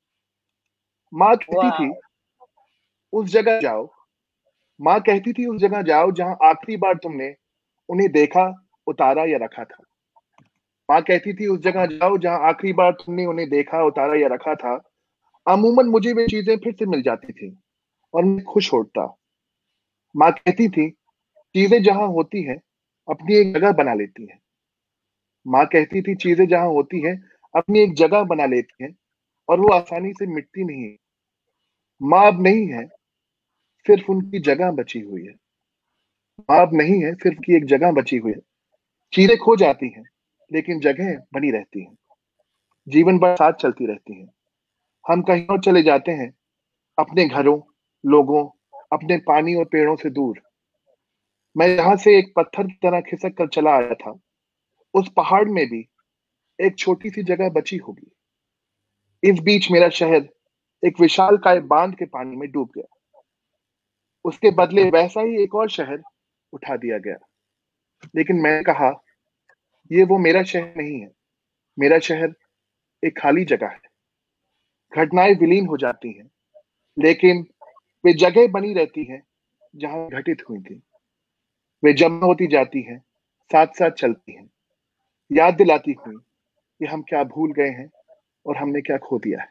माँ कहती थी उस जगह जाओ, माँ कहती थी उस जगह जाओ जहां आखिरी बार तुमने उन्हें देखा, उतारा या रखा था। माँ कहती थी उस जगह जाओ जहां आखिरी बार तुमने उन्हें देखा, उतारा या रखा था। अमूमन मुझे वे चीजें फिर से मिल जाती थी और मैं खुश होता। माँ कहती थी चीजें जहां होती हैं अपनी एक जगह बना लेती हैं। माँ कहती थी चीजें जहां होती हैं अपनी एक जगह बना लेती हैं और वो आसानी से मिटती नहीं है। माँ अब नहीं है, सिर्फ उनकी जगह बची हुई है। माँ अब नहीं है, सिर्फ की एक जगह बची हुई है। चीजें खो जाती हैं लेकिन जगह बनी रहती हैं, जीवन भर साथ चलती रहती हैं। हम कहीं और चले जाते हैं, अपने घरों, लोगों, अपने पानी और पेड़ों से दूर। मैं यहाँ से एक पत्थर की तरह खिसक कर चला आया था, उस पहाड़ में भी एक छोटी सी जगह बची होगी। इस बीच मेरा शहर एक विशालकाय बांध के पानी में डूब गया, उसके बदले वैसा ही एक और शहर उठा दिया गया। लेकिन मैंने कहा ये वो मेरा शहर नहीं है, मेरा शहर एक खाली जगह है। घटनाएं विलीन हो जाती हैं लेकिन वे जगह बनी रहती हैं जहां घटित हुई थी। वे जमा होती जाती हैं, साथ साथ चलती हैं, याद दिलाती हुई कि हम क्या भूल गए हैं और हमने क्या खो दिया है।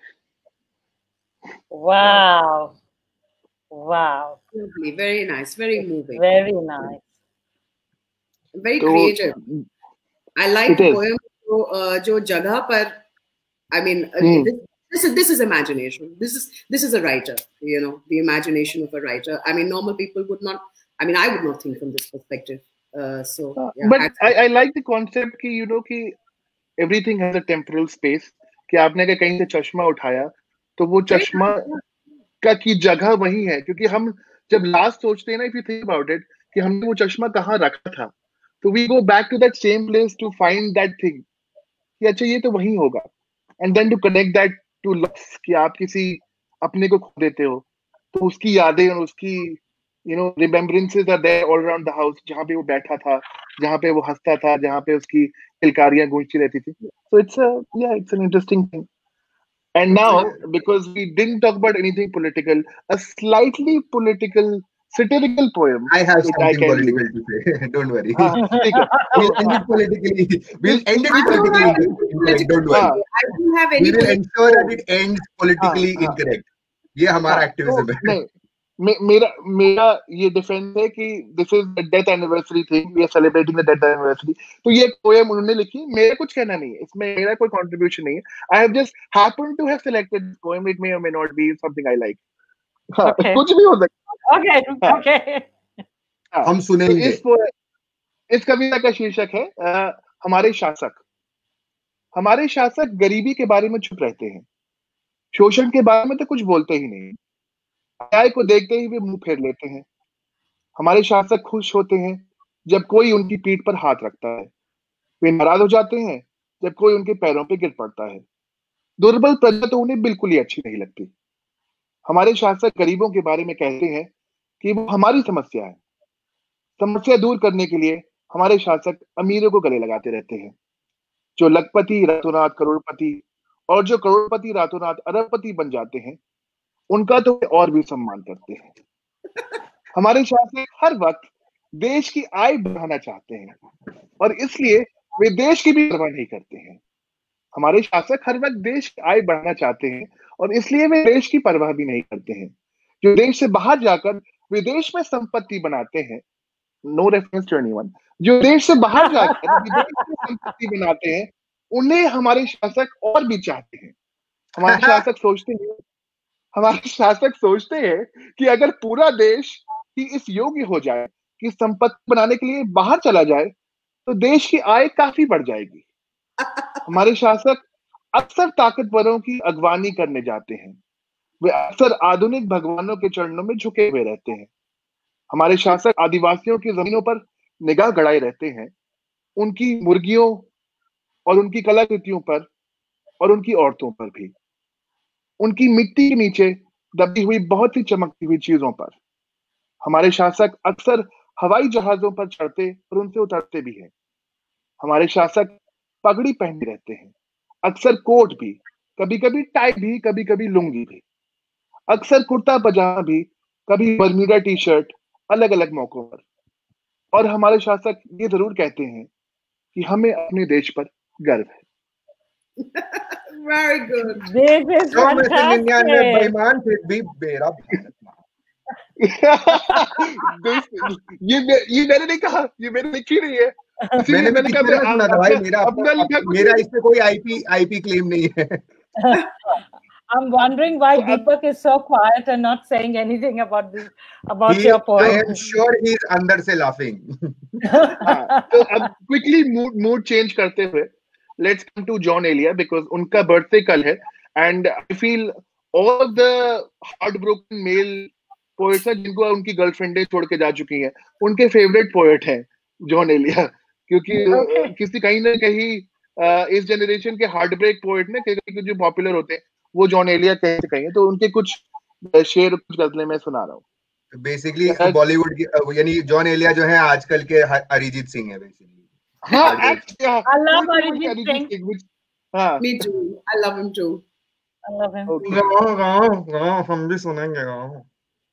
Wow. Wow. Lovely. Very nice. Very moving. Very nice. Very creative. I like the poem. जो जगह पर, I mean, this is imagination. This is a writer. You know, the imagination of a writer. I mean, normal people would not. I mean, I would not think from this perspective. Yeah, but I like the concept कि you know कि everything has a temporal space. कि आपने अगर कहीं से चश्मा उठाया तो वो चश्मा का की जगह वही है, क्योंकि हम जब लास्ट सोचते हैं ना, if you think about it, कि हमने वो चश्मा कहाँ रखा था, तो we go back to that same place to find that thing कि अच्छा ये तो वही होगा, and then to connect that to loss कि आप किसी अपने को खो देते हो तो उसकी यादें और उसकी you know remembrances are there all around the house, जहाँ पे वो बैठा था, जहाँ पे वो हंसता था, जहाँ पे उसकी किलकारियां गूंजती रहती थी. So it's an interesting thing. And now, because we didn't talk about anything political, a slightly political, satirical poem. I have something political to say. Don't worry. We'll end it politically. We'll end it politically incorrect. Don't worry. I don't have any. We will ensure that it ends politically incorrect. ये हमारा activism है। नहीं, मेरा ये defence है कि this is the death anniversary thing, we are celebrating the death anniversary. तो ये पोएम उन्होंने लिखी, मेरा कुछ कहना नहीं है इसमें, मेरा कोई कंट्रीब्यूशन नहीं है। I have just happened to have selected this poem, it may or may not be something I like. Okay. कुछ भी हो सकता Okay, हाँ, okay. हम तो सुनेंगे। इस कविता का शीर्षक है हमारे शासक। हमारे शासक गरीबी के बारे में चुप रहते हैं, शोषण के बारे में तो कुछ बोलते ही नहीं, अन्याय को देखते ही वे मुंह फेर लेते हैं। हमारे शासक खुश होते हैं जब कोई उनकी पीठ पर हाथ रखता है, वे नाराज हो जाते हैं जब कोई उनके पैरों पे गिर पड़ता है। दुर्बल प्रजा तो उन्हें बिल्कुल ही अच्छी नहीं लगती। हमारे शासक गरीबों के बारे में कहते हैं कि वो हमारी समस्या है। समस्या दूर करने के लिए हमारे शासक अमीरों को गले लगाते रहते हैं। जो लखपति रातों रात करोड़पति और जो करोड़पति रातों रात अरबपति बन जाते हैं, उनका तो वे और भी सम्मान करते हैं। हमारे शासक हर वक्त देश की आय बढ़ाना चाहते हैं और इसलिए वे देश की भी परवाह नहीं करते हैं। हमारे शासक हर वक्त देश की आय बढ़ाना चाहते हैं और इसलिए वे देश की परवाह भी नहीं करते हैं। जो देश से बाहर जाकर विदेश में संपत्ति बनाते हैं, नो रेफरेंस टू एनीवन, जो देश से बाहर जाकर विदेश में संपत्ति बनाते हैं, उन्हें हमारे शासक और भी चाहते हैं। हमारे शासक सोचते हैं कि अगर पूरा देश ही इस योग्य हो जाए कि संपत्ति बनाने के लिए बाहर चला जाए, तो देश की आय काफी बढ़ जाएगी। हमारे शासक अक्सर ताकतवरों की अगवानी करने जाते हैं, वे अक्सर आधुनिक भगवानों के चरणों में झुके हुए रहते हैं। हमारे शासक आदिवासियों की जमीनों पर निगाह गड़ाए रहते हैं, उनकी मुर्गियों और उनकी कलाकृतियों पर और उनकी औरतों पर भी, उनकी मिट्टी के नीचे दबी हुई बहुत ही चमकती हुई चीजों पर। हमारे शासक अक्सर हवाई जहाजों पर चढ़ते और उनसे उतरते भी हैं। हमारे शासक पगड़ी पहने रहते हैं, अक्सर कोट भी, कभी कभी टाई भी, कभी कभी लुंगी भी, अक्सर कुर्ता पजामा भी, कभी बर्म्यूडा टी शर्ट, अलग अलग मौकों पर। और हमारे शासक ये जरूर कहते हैं कि हमें अपने देश पर गर्व है। Very good. This is जो मैं से 99 fantastic. बेईमान फिर भी मेरा भारत माँ। ये मैंने नहीं कहा, ये मैंने लिखी नहीं है। मैंने भी कहा पिक्चर में सुना था भाई, अपना लिखा कुछ मेरा इसमें कोई आईपी क्लेम नहीं है। I'm wondering why Deepak is so quiet and not saying anything about this, about your poem. I am sure he is अंदर से laughing. तो अब क्विकली मूड चेंज करते हुए let's come to Jaun Elia, because उनका birthday कल है and I feel all the heartbroken male poets हैं जिनको उनकी गर्लफ्रेंडें छोड़ के जा चुकी हैं, उनके फेवरेट पोएट हैं जॉन एलिया, क्योंकि किसी कहीं ना कहीं इस जनरेशन के हार्ट ब्रेक पोएट ने जो पॉपुलर होते हैं वो जॉन एलिया कहीं से कहीं है। तो उनके कुछ शेर कुछ गजलें मैं सुना रहा हूँ। बेसिकली बॉलीवुड की, यानी जॉन एलिया जो है आजकल के अरिजीत सिंह है बेसिकली। हाँ, I love Arijit Singh. हाँ, Me too. I love him too. I love him. गाओ हम भी सुनेंगे गाओ।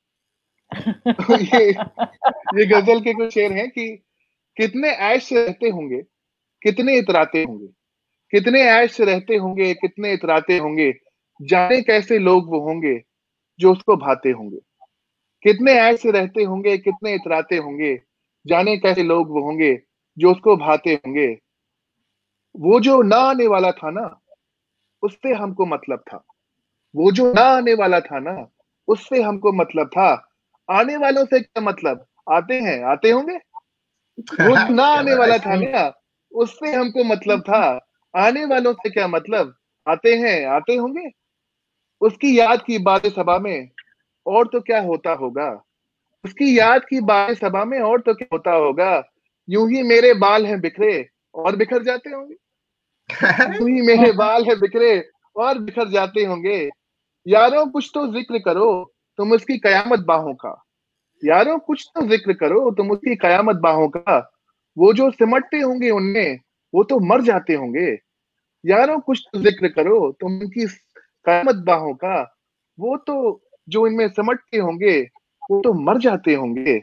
ये गजल के कुछ शेर हैं कि कितने ऐश से रहते होंगे, कितने इतराते होंगे, कितने ऐश से रहते होंगे, कितने इतराते होंगे, जाने कैसे लोग वो होंगे जो उसको भाते होंगे। कितने ऐश से रहते होंगे, कितने इतराते होंगे, जाने कैसे लोग वो होंगे जो उसको भाते होंगे। वो जो ना आने वाला था ना, उससे हमको मतलब था। वो जो ना आने वाला था ना, उससे हमको मतलब था। आने वालों से क्या मतलब, आते हैं आते होंगे। वो जो ना आने वाला था ना, उससे हमको मतलब था। आने वालों से क्या मतलब, आते हैं आते होंगे। उसकी याद की बातें सभा में और तो क्या होता होगा, उसकी याद की बातें सभा में और तो क्या होता होगा। यूं ही मेरे बाल हैं बिखरे और बिखर जाते होंगे, यूं ही मेरे बाल हैं बिखरे और बिखर जाते होंगे। यारों कुछ तो जिक्र करो तुम उसकी कयामत बाहों का, यारों कुछ तो जिक्र करो तुम उसकी कयामत बाहों का। वो जो सिमटते होंगे उनमें वो तो मर जाते होंगे। यारों कुछ तो जिक्र करो तुम उनकी कयामत बाहों का, वो तो जो इनमें सिमटते होंगे वो तो मर जाते होंगे।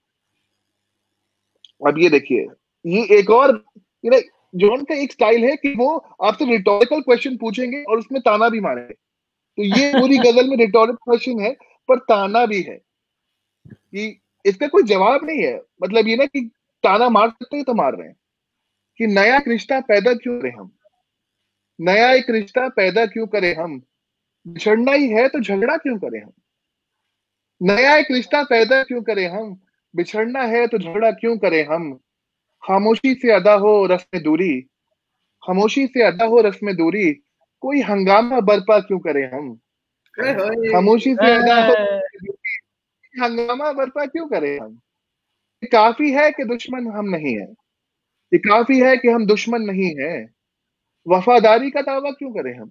अब ये देखिए, ये एक और जॉन का एक स्टाइल है कि वो आपसे रिटोरिकल क्वेश्चन पूछेंगे और उसमें ताना भी मारेंगे। तो ये पूरी गजल में रिटोरिक क्वेश्चन है, पर ताना भी है कि इसका कोई जवाब नहीं है। मतलब ये ना कि ताना मार सकते हैं तो मार रहे हैं कि नया एक रिश्ता पैदा क्यों करें हम, नया एक रिश्ता पैदा क्यों करें हम, बिछड़ना ही है तो झगड़ा क्यों करें हम, नया एक रिश्ता पैदा क्यों करें हम, बिछड़ना है तो झगड़ा क्यों करें हम, खामोशी से अदा हो रस्म दूरी, खामोशी से अदा हो रस्म दूरी, कोई हंगामा बर्पा क्यों करें हम, खामोशी से अदा हो हंगामा बर्पा क्यों करें हम। ये काफी है कि दुश्मन हम नहीं है, ये काफी है कि हम दुश्मन नहीं है, वफादारी का दावा क्यों करें हम,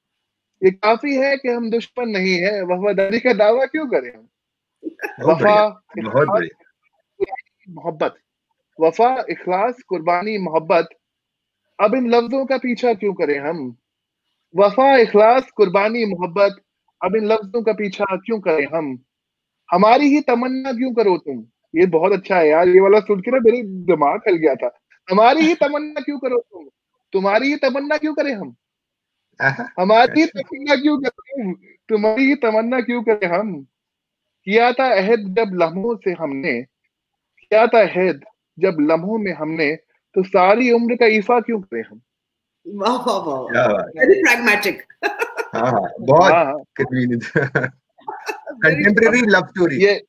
ये काफी है कि हम दुश्मन नहीं है, वफादारी का दावा क्यों करें हम। वफा, बहुत बढ़िया। मोहब्बत, वफा, इखलास, कुर्बानी, मोहब्बत, अब इन लफ्जों का पीछा क्यों करें हम, वफा, इखलास, कुर्बानी, मोहब्बत, अब इन लफ्जों का पीछा क्यों करें हम, हमारी ही तमन्ना क्यों करो तुम। ये बहुत अच्छा है यार, ये वाला सुन के ना मेरे दिमाग हिल गया था। हमारी ही तमन्ना क्यों करो तुम, तुम्हारी ही तमन्ना क्यों करें हम, हमारी ही तमन्ना क्यों करें हम, तुम्हारी ही तमन्ना क्यों करें हम, किया था अहद जब लम्हों से हमने, किया था अहद जब लम्हों में हमने, तो सारी उम्र का ईफा क्यों करें हम। वाह वाह वाह, क्या बात है। Very pragmatic. हाँ, बहुत कन्वीनियंट कंटेम्परेरी लव स्टोरी। ये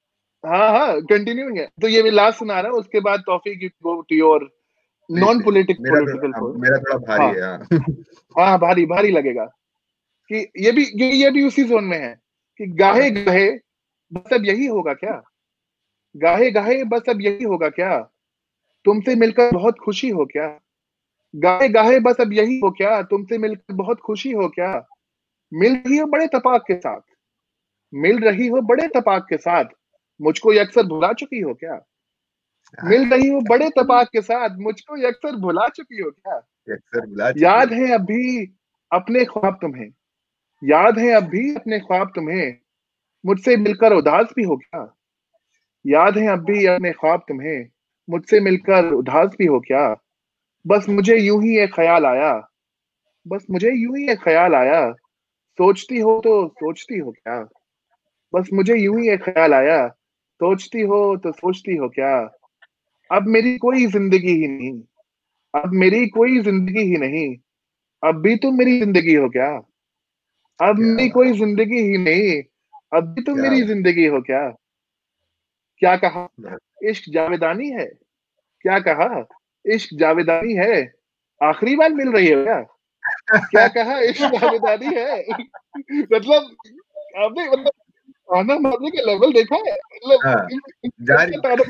हाँ कंटिन्यूइंग है। तो ये मैं लास्ट सुना रहा हूँ, उसके बाद Taufiq you go to your non political मेरा थोड़ा भारी है। हाँ भारी भारी लगेगा कि ये भी उसी जोन में है कि गाहे गाहे बस अब यही होगा क्या, गाहे गाहे बस अब यही होगा क्या, तुमसे मिलकर बहुत खुशी हो क्या, गाहे गाहे बस अब यही हो क्या, तुमसे मिलकर बहुत खुशी हो क्या, मिल रही हो बड़े तपाक के साथ, मिल रही हो बड़े तपाक के साथ, मुझको ये अक्सर भुला चुकी हो क्या, मिल रही हो बड़े तपाक के साथ, मुझको ये अक्सर भुला चुकी हो क्या, याद है अब भी अपने ख्वाब तुम्हें, याद है अब भी अपने ख्वाब तुम्हें, मुझसे मिलकर उदास भी हो क्या, याद है अब भी अपने ख्वाब तुम्हें, मुझसे मिलकर उदास भी हो क्या, बस मुझे यूं ही एक ख्याल आया, बस मुझे यूं ही एक ख्याल आया, सोचती हो तो सोचती हो क्या, बस मुझे यूं ही एक ख्याल आया, सोचती हो तो सोचती हो क्या, अब मेरी कोई जिंदगी ही नहीं, अब मेरी कोई जिंदगी ही नहीं, अब भी तुम मेरी जिंदगी हो क्या, अब मेरी कोई जिंदगी ही नहीं, अब भी तुम मेरी जिंदगी हो क्या, क्या कहा इश्क जावेदानी है, क्या कहा इश्क जावेदानी है, आखिरी बार मिल रही है क्या, क्या कहा इश्क जावेदानी है। मतलब आपने आना मारने के लेवल देखा है, मतलब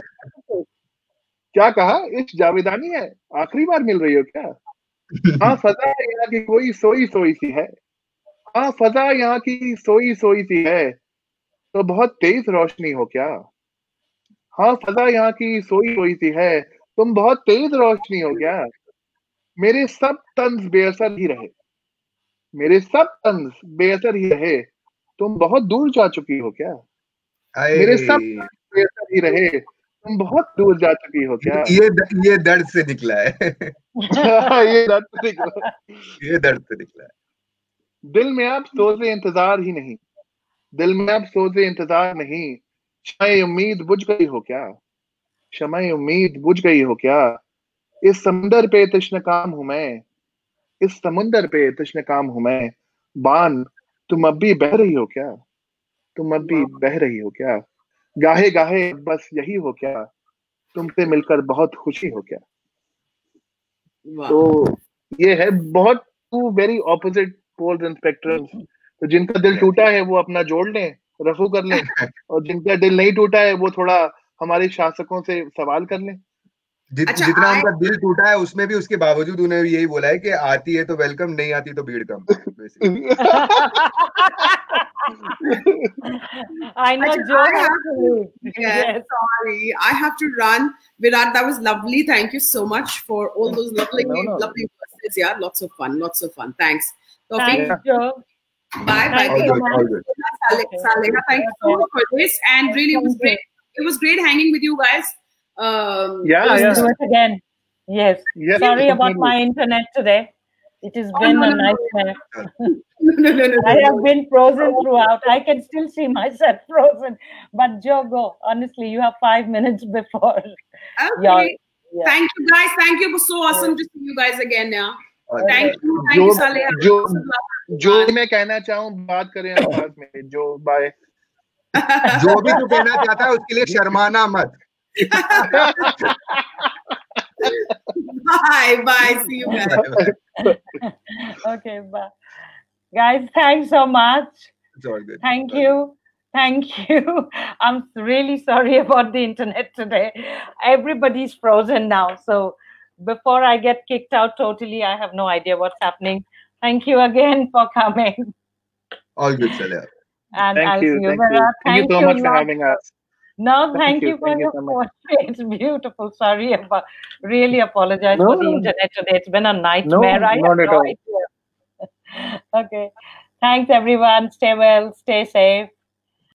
क्या कहा इश्क जावेदानी है, आखिरी बार मिल रही हो क्या, हाँ फजा यहाँ की कोई सोई सोई सी है, हाँ फजा यहाँ की सोई सोई सी है, तो बहुत तेज रोशनी हो क्या, हाँ फजा यहाँ की सोई सोई सी है, तुम बहुत तेज रोशनी हो क्या, मेरे सब तंज बेअसर ही रहे, मेरे सब तंज बेअसर ही रहे, तुम बहुत दूर जा चुकी हो क्या, मेरे सब तंज बेअसर ही रहे, तुम बहुत दूर जा चुकी हो क्या। ये दर्द से निकला है। ये दर्द से निकला, ये दर्द से निकला है। दिल में आप सोचे इंतजार ही नहीं, दिल में आप सोचे इंतजार नहीं, शमाए उम्मीद बुझ गई हो क्या, शमाए उम्मीद बुझ गई हो क्या, इस समुंदर पे तश्नकाम हूं मैं, इस समुंदर पे तश्नकाम हूं मैं, बान तुम अब भी बह रही हो क्या, तुम अब भी बह रही हो क्या, गाहे गाहे बस यही हो क्या, तुमसे मिलकर बहुत खुशी हो क्या। तो ये है बहुत two very opposite poles and spectrums. तो जिनका दिल टूटा है वो अपना जोड़ लें, रफू कर लें, और जिनका दिल नहीं टूटा है वो थोड़ा हमारे शासकों से सवाल कर लें। जितना उनका दिल टूटा है उसमें भी उसके बावजूद उन्हें यही बोला है कि आती है तो वेलकम, नहीं आती तो भीड़ कम। I know Joe. Yes. Sorry, I have to run. Virat, that was lovely. Thank you so much for all those lovely verses. Yeah, lots of fun. Thanks. Thanks, Joe. Bye. All good. Saleha, thank you so much for this, and really it was great. It was great hanging with you guys. Do it again. Yes. Sorry about my internet today. It has been a nightmare. No. I have been frozen throughout. I can still see myself frozen. But Joe, go. Honestly, you have 5 minutes before. Okay. Thank you, guys. Thank you. It was so awesome to see you guys again. Yeah. Thank you. Thank you, Saleha. जो मैं कहना चाहूँ बात करें आप बाद में. जो बाय. जो भी तू कहना चाहता है उसके लिए शर्माना मत. Bye. See you guys. Okay, bye. Guys, thanks so much. It's all good. Thank you. I'm really sorry about the internet today. Everybody's frozen now. So before I get kicked out totally, I have no idea what's happening. Thank you again for coming. All good, Saleha. And Thank you. Thank you so much for having us. No, thank you for your support. It's beautiful. Sorry about, really apologize for the internet today. It's been a nightmare. I have no idea. Okay. Thanks, everyone. Stay well, stay safe.